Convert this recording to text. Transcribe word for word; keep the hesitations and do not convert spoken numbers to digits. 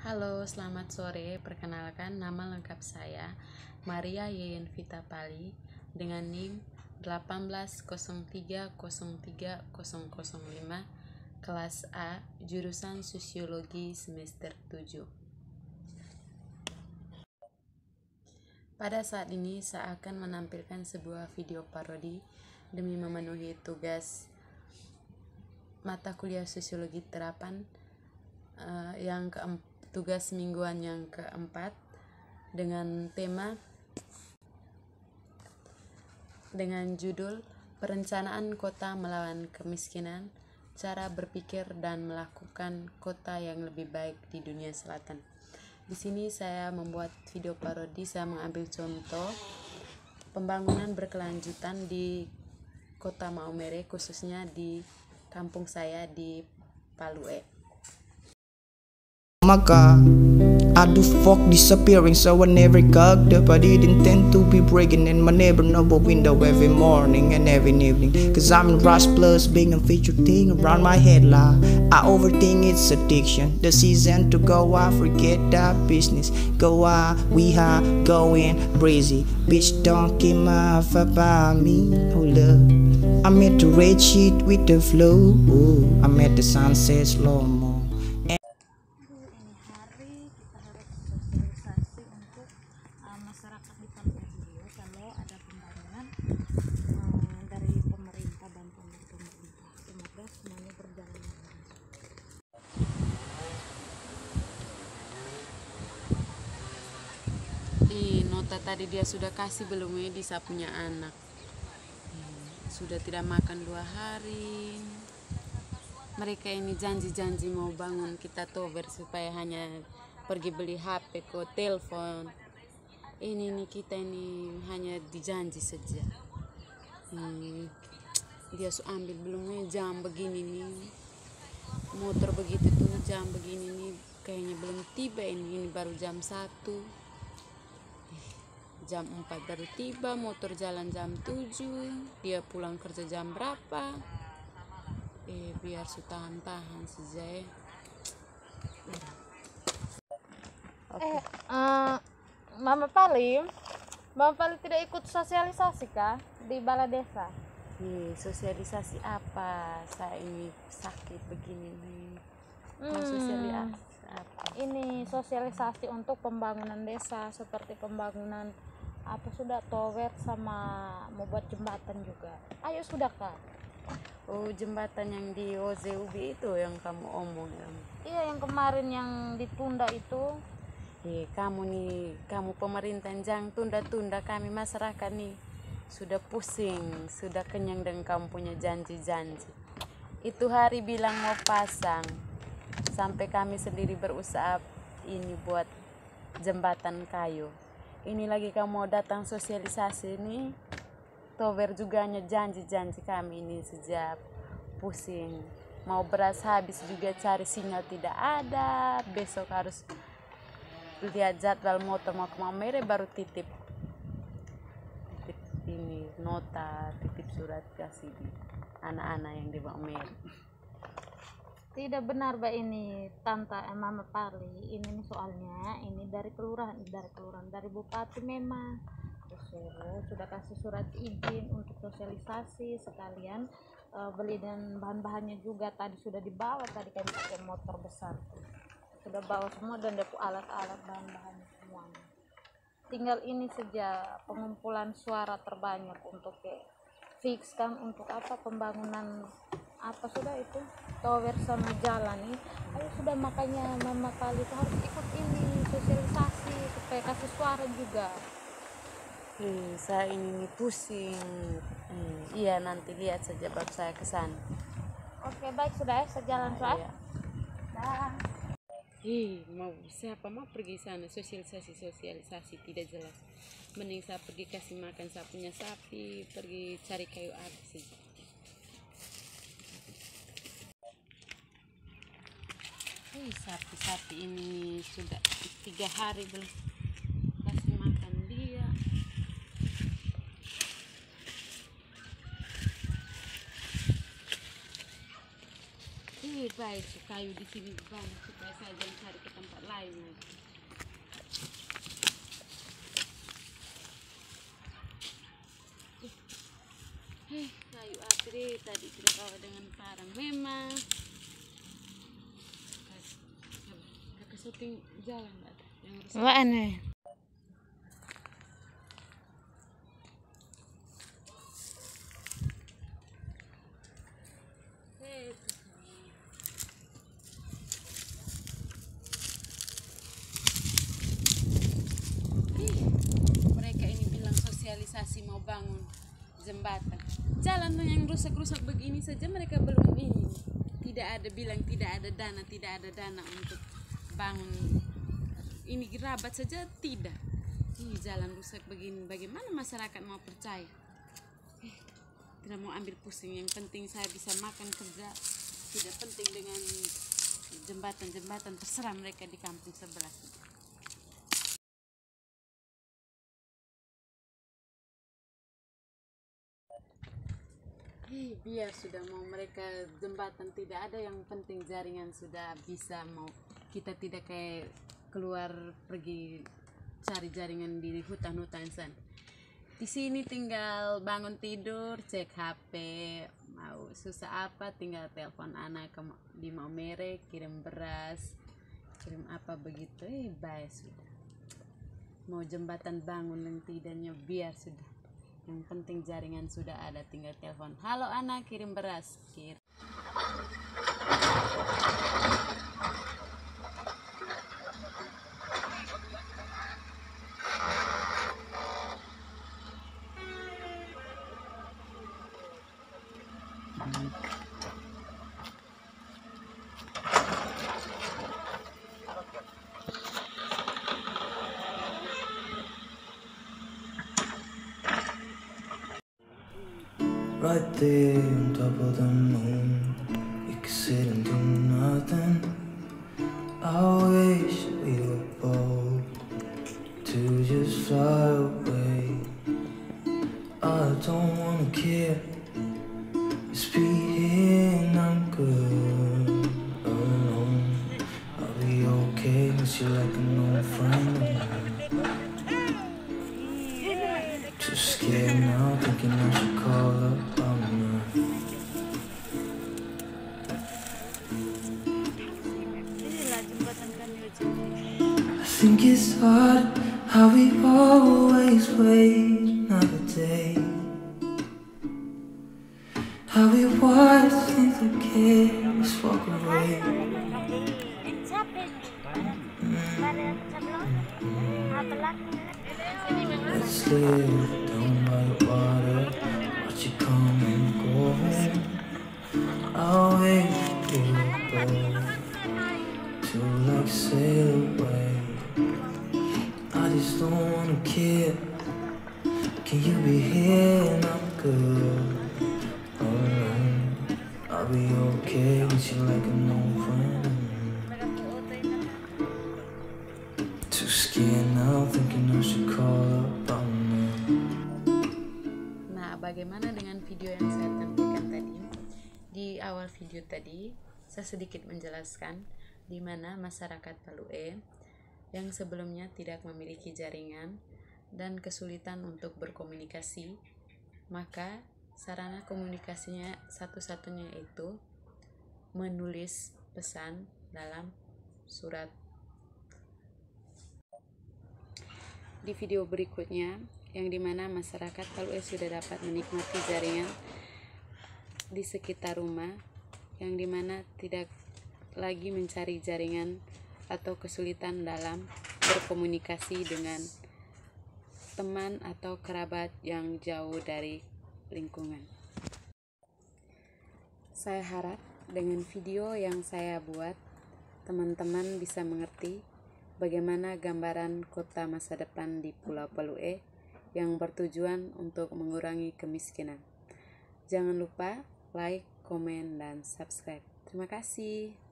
Halo, selamat sore. Perkenalkan, nama lengkap saya Maria Yeyen Vita Pali dengan NIM delapan belas nol tiga nol tiga nol nol lima, kelas A, jurusan Sosiologi semester tujuh. Pada saat ini saya akan menampilkan sebuah video parodi demi memenuhi tugas mata kuliah Sosiologi Terapan uh, yang keempat. Tugas mingguan yang keempat dengan tema dengan judul Perencanaan Kota Melawan Kemiskinan, Cara Berpikir dan Melakukan Kota yang Lebih Baik di Dunia Selatan. Di sini saya membuat video parodi, saya mengambil contoh pembangunan berkelanjutan di Kota Maumere, khususnya di kampung saya di Palue. My God, I do fuck disappearing, so I never cocked up. I didn't intend to be breaking in my neighbor number window every morning and every evening. Cause I'm in rush plus being a featured thing around my head like I overthink its addiction. The season to go out, forget that business. Go out, we are going crazy. Bitch, don't keep my vibe by me. Hold up, I'm at the red sheet with the flow. I'm at the sunset slow mo. Masyarakat di kampung beliau kalau ada pembangunan uh, dari pemerintah, bantuan dari pemerintah. Semoga semuanya berjalan lancar. Ih, nota tadi dia sudah kasih belum ya di saya punya anak. Sudah tidak makan dua hari. Mereka ini janji-janji mau bangun kita tower supaya hanya pergi beli H P ke telepon. Ini nih kita ini hanya dijanji saja. Hmm, dia su ambil belumnya jam begini nih, motor begitu tuh jam begini nih kayaknya belum tiba. Ini ini baru jam satu, jam empat baru tiba, motor jalan jam tujuh, dia pulang kerja jam berapa? Eh biar su tahan-tahan saja ya. Eh, uh, Mama Pali, Mama Pali tidak ikut sosialisasi kah di balai desa? Nih, sosialisasi apa? Saya ini sakit begini nih. Mau Hmm, sosialisasi apa? ini sosialisasi untuk pembangunan desa seperti pembangunan apa sudah tower sama mau buat jembatan juga. Ayo sudah kak? Oh, jembatan yang di O Z U B itu yang kamu omong ya? Iya, yang kemarin yang ditunda itu. Eh, kamu nih, kamu pemerintah jangan tunda-tunda, kami masyarakat nih sudah pusing, sudah kenyang dengan kamu punya janji-janji. Itu hari bilang mau pasang, sampai kami sendiri berusaha ini buat jembatan kayu. Ini lagi kamu mau datang sosialisasi nih, tower juga hanya janji-janji kami ini sejak pusing. Mau beras habis juga cari sinyal tidak ada, besok harus lihat jadwal motor mau ke Maumere baru titip titip ini nota, titip surat kasih di anak-anak yang di Maumere. Tidak benar Mbak ini Tante eh, Mama Pali. Ini nih soalnya ini dari kelurahan, dari kelurahan dari bupati memang disuruh sudah kasih surat izin untuk sosialisasi sekalian uh, beli dan bahan-bahannya juga tadi sudah dibawa, tadi kami pakai motor besar sudah bawa semua dan depo alat-alat bahan-bahannya semuanya. Tinggal ini saja pengumpulan suara terbanyak untuk kayak fix kan untuk apa pembangunan apa sudah itu tower sama jalan nih. Ayo sudah, makanya Mama Pali itu harus ikut ini sosialisasi supaya kasih suara juga. Eh, saya ini nih pusing. Hmm, iya nanti lihat saja baru saya ke sana. Oke baik sudah ya, sejalan Nah, sudah. iya. Dah. Hei, mau siapa mau pergi sana sosialisasi sosialisasi tidak jelas. Mending saya pergi kasih makan saya punya sapi, pergi cari kayu api saja. Hei, sapi-sapi ini sudah tiga hari belum kasih makan dia. Eh, baik, kayu di sini banyak supaya saya jangan cari ke tempat lain lagi. Eh, kayu api deh, tadi sudah kawa dengan parang memang. Kakak syuting jalan nggak ada yang rusak. Wah aneh. Eh, Ih, mereka ini bilang sosialisasi mau bangun jembatan. Jalan tuh yang rusak-rusak begini saja mereka belum ini. Tidak ada bilang tidak ada dana, tidak ada dana untuk bangun. Ini gerabat saja tidak. Ih, jalan rusak begini, bagaimana masyarakat mau percaya? Eh, tidak mau ambil pusing. Yang penting saya bisa makan kerja. Tidak penting dengan jembatan-jembatan, terserah mereka di kampung sebelah. Eh, biar sudah mau mereka jembatan tidak ada, yang penting jaringan sudah bisa, mau kita tidak kayak keluar pergi cari jaringan di hutan-hutan sana. Di sini tinggal bangun tidur, cek H P, mau susah apa tinggal telepon anak ke di Maumere, kirim beras, kirim apa begitu. Eh, baik sudah. Mau jembatan bangun dan tidaknya biar sudah. Yang penting jaringan sudah ada, tinggal telepon. Halo anak, kirim beras. Kirim. Right there on top of the moon, you can sit and do nothing. I wish we were bold to just fly away. I don't wanna care, just be here and I'm good alone. I'll be okay, miss you like an old friend. Too scared now, thinking I should call up on her. I think it's hard how we always wait another day. How we watch things that careless walk away. Let's live down by the water, watch you come and go home. I'll wait for you both to like sail away. I just don't wanna care. Can you be here and I'm good alone? I'll be okay with you like an old friend. Too scared now, thinking I should call up on her. Nah, bagaimana dengan video yang saya tampilkan tadi? Di awal video tadi, saya sedikit menjelaskan di mana masyarakat Palue yang sebelumnya tidak memiliki jaringan dan kesulitan untuk berkomunikasi, maka sarana komunikasinya satu-satunya itu menulis pesan dalam surat. Di video berikutnya, yang dimana masyarakat Palue sudah dapat menikmati jaringan di sekitar rumah, yang dimana tidak lagi mencari jaringan atau kesulitan dalam berkomunikasi dengan teman atau kerabat yang jauh dari lingkungan. Saya harap dengan video yang saya buat, teman-teman bisa mengerti bagaimana gambaran kota masa depan di Pulau Palue yang bertujuan untuk mengurangi kemiskinan. Jangan lupa like, komen, dan subscribe. Terima kasih.